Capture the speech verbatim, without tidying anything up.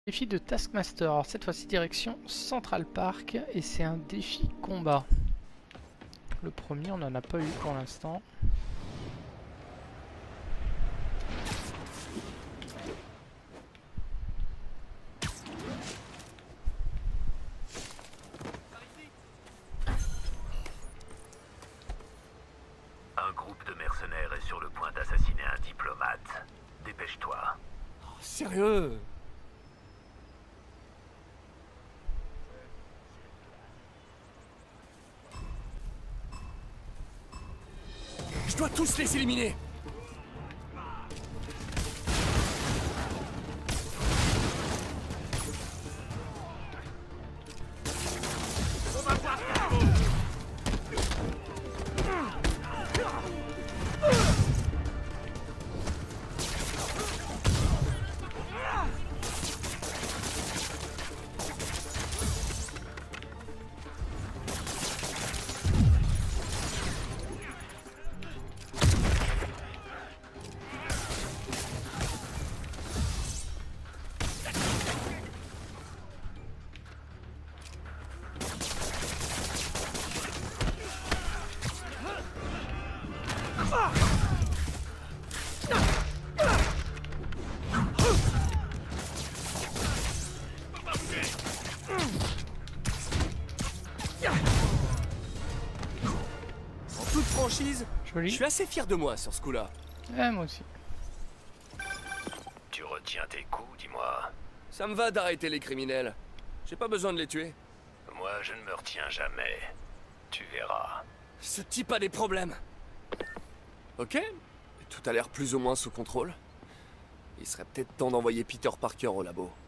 Défi de Taskmaster, alors cette fois-ci direction Central Park et c'est un défi combat. Le premier on n'en a pas eu pour l'instant. Un groupe de mercenaires est sur le point d'assassiner un diplomate. Dépêche-toi. Oh, sérieux? Je dois tous les éliminer. En toute franchise, Joli. je suis assez fier de moi sur ce coup-là. Ouais, moi aussi. Tu retiens tes coups, dis-moi. Ça me va d'arrêter les criminels. J'ai pas besoin de les tuer. Moi, je ne me retiens jamais. Tu verras. Ce type a des problèmes. Ok, tout a l'air plus ou moins sous contrôle. Il serait peut-être temps d'envoyer Peter Parker au labo.